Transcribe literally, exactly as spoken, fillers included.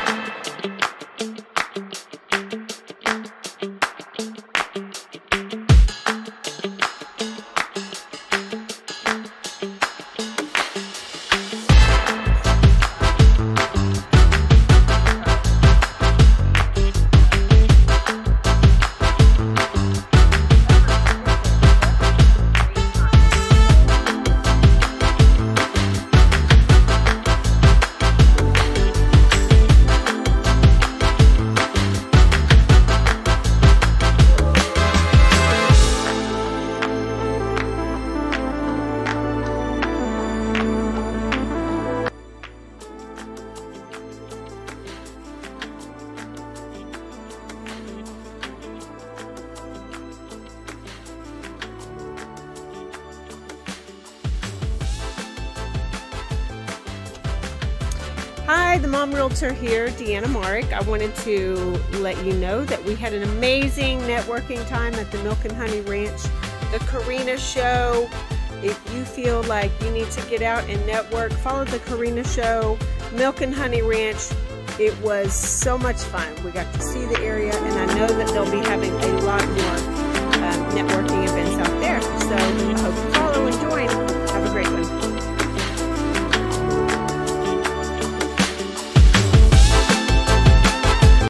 Hi, the Mom Realtor here, Deanna Marek. I wanted to let you know that we had an amazing networking time at the Milk and Honey Ranch, the Karina Show. If you feel like you need to get out and network, follow the Karina Show, Milk and Honey Ranch. It was so much fun. We got to see the area, and I know that they'll be having a lot more um, networking events out there. So I hope